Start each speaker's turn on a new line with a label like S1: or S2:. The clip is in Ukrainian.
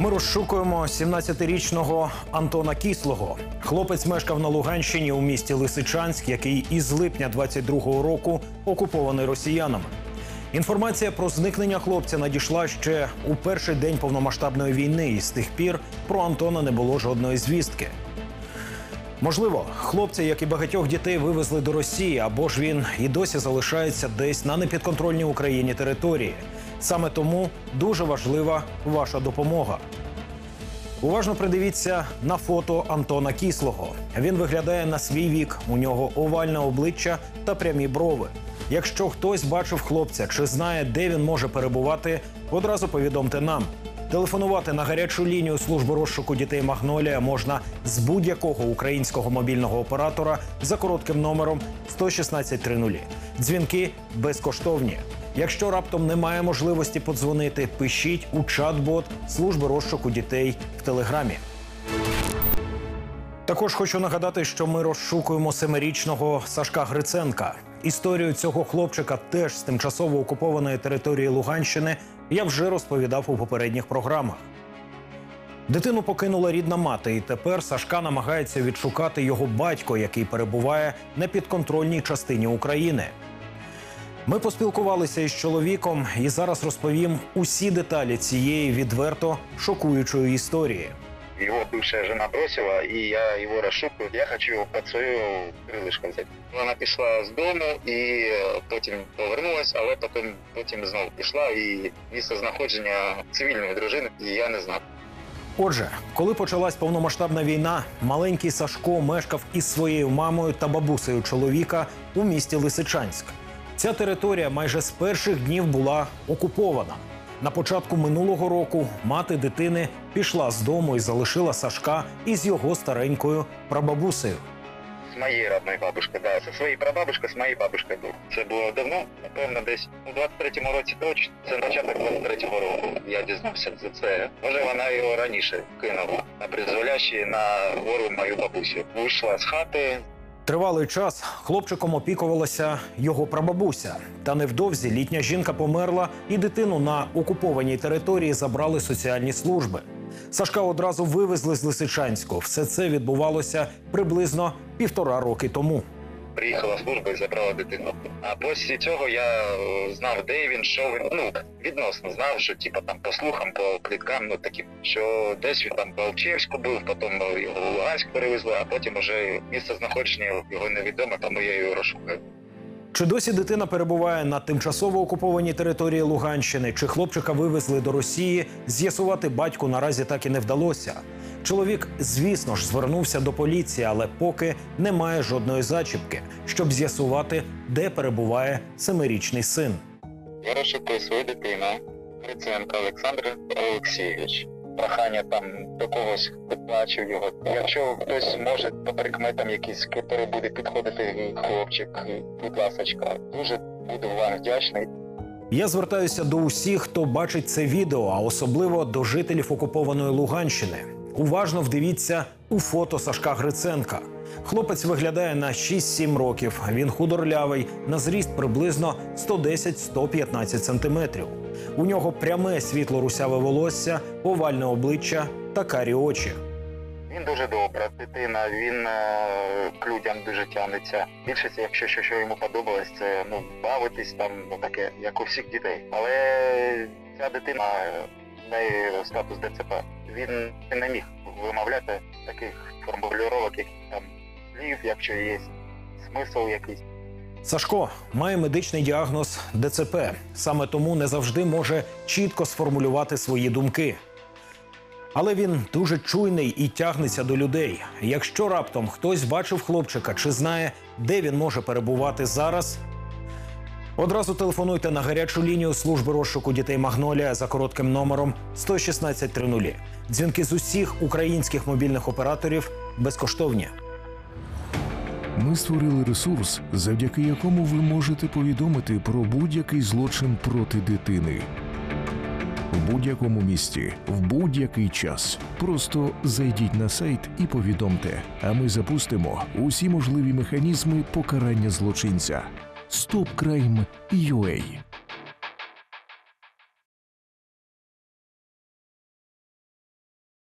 S1: Ми розшукуємо 17-річного Антона Кіслого. Хлопець мешкав на Луганщині у місті Лисичанськ, який із липня 22-го року окупований росіянами. Інформація про зникнення хлопця надійшла ще у перший день повномасштабної війни, і з тих пір про Антона не було жодної звістки. Можливо, хлопця, як і багатьох дітей, вивезли до Росії, або ж він і досі залишається десь на непідконтрольній Україні території. Саме тому дуже важлива ваша допомога. Уважно придивіться на фото Антона Кіслого. Він виглядає на свій вік, у нього овальне обличчя та прямі брови. Якщо хтось бачив хлопця чи знає, де він може перебувати, одразу повідомте нам. Телефонувати на гарячу лінію служби розшуку дітей «Магнолія» можна з будь-якого українського мобільного оператора за коротким номером 11630. Дзвінки безкоштовні. Якщо раптом немає можливості подзвонити, пишіть у чат-бот служби розшуку дітей в Телеграмі. Також хочу нагадати, що ми розшукуємо 7-річного Сашка Гриценка. Історію цього хлопчика теж з тимчасово окупованої території Луганщини я вже розповідав у попередніх програмах. Дитину покинула рідна мати, і тепер Сашка намагається відшукати його батько, який перебуває на підконтрольній частині України. Ми поспілкувалися із чоловіком і зараз розповім усі деталі цієї відверто шокуючої історії.
S2: Его бывшая жена бросила, и я его расшукаю. Я хочу его под свою крилишко взяти. Вона пішла з дому і потім повернулась, але потім знову пішла, і місце знаходження цивільної дружини я не знав.
S1: Отже, коли почалась повномасштабна війна, маленький Сашко мешкав із своєю мамою та бабусею чоловіка у місті Лисичанськ. Ця територія майже з перших днів була окупована. На початку минулого року мати дитини пішла з дому і залишила Сашка із його старенькою прабабусею.
S2: З моєї родної бабушки, да. Це своєї прабабушки, з моєю бабушкою був. Це було давно, напевно, десь у 23-му році точно. Це початок 23-го року. Я дізнався за це. Може, вона його раніше кинула на призволяще на гору мою бабусю. Вийшла з хати.
S1: Тривалий час хлопчиком опікувалася його прабабуся. Та невдовзі літня жінка померла, і дитину на окупованій території забрали соціальні служби. Сашка одразу вивезли з Лисичанську. Все це відбувалося приблизно 1,5 роки тому.
S2: Приїхала служба і забрала дитину. А після цього я знав, де він, що він. Відносно знав, що там по слухам, по пліткам, що десь він там по Алчевську був, потім його в Луганськ перевезли, а потім вже місце знаходження його невідомо, тому я його розшукаю.
S1: Чи досі дитина перебуває на тимчасово окупованій території Луганщини, чи хлопчика вивезли до Росії, з'ясувати батьку наразі так і не вдалося. Чоловік, звісно ж, звернувся до поліції, але поки немає жодної зачіпки, щоб з'ясувати, де перебуває 7-річний син.
S2: Я розшукую свою дитину, Гриценко Олександр Олексійович. Прохання до когось, хто бачив його. Якщо хтось може по прикметам якісь, який буде підходити хлопчик, будь ласочка, дуже буду вам вдячний.
S1: Я звертаюся до усіх, хто бачить це відео, а особливо до жителів окупованої Луганщини. Уважно вдивіться у фото Сашка Гриценка. Хлопець виглядає на 6-7 років. Він худорлявий, на зріст приблизно 110-115 сантиметрів. У нього пряме світло-русяве волосся, овальне обличчя та карі очі.
S2: Він дуже добра дитина, він к людям дуже тягнеться. Більшість, якщо що йому подобалось, це бавитись таке, як у всіх дітей. Але ця дитина, в неї статус ДЦП, він не міг вимовляти таких формулювань, як там слів, якщо є смисл якийсь.
S1: Сашко має медичний діагноз ДЦП. Саме тому не завжди може чітко сформулювати свої думки. Але він дуже чуйний і тягнеться до людей. Якщо раптом хтось бачив хлопчика чи знає, де він може перебувати зараз, одразу телефонуйте на гарячу лінію служби розшуку дітей «Магнолія» за коротким номером 11630. Дзвінки з усіх українських мобільних операторів безкоштовні.
S3: Ми створили ресурс, завдяки якому ви можете повідомити про будь-який злочин проти дитини. В будь-якому місті, в будь-який час. Просто зайдіть на сайт і повідомте, а ми запустимо усі можливі механізми покарання злочинця. StopCrime.ua